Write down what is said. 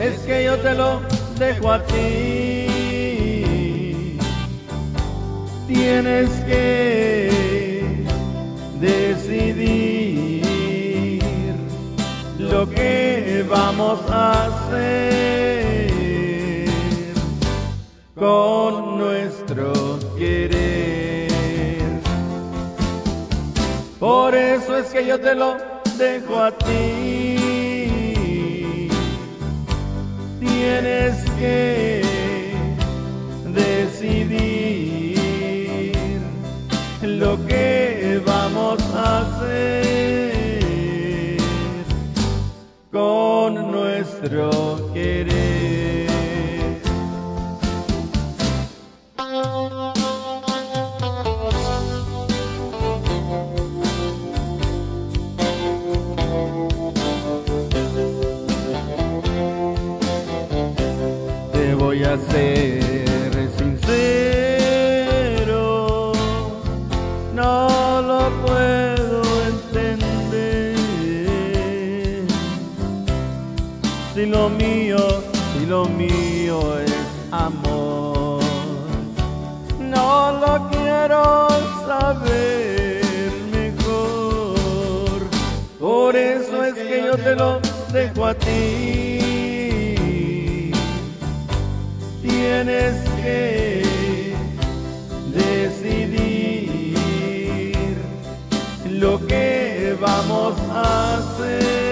es que yo te lo dejo a ti. Tienes que decidir lo que vamos a hacer con nuestro querer. Por eso es que yo te lo dejo a ti. Tienes que decidir lo que vamos a hacer con nuestro querer. Te voy a ser sincero, no lo puedo entender. Si lo mío es amor, no lo quiero saber mejor. Por eso es que yo te lo dejo a ti. Tienes que decidir lo que vamos a hacer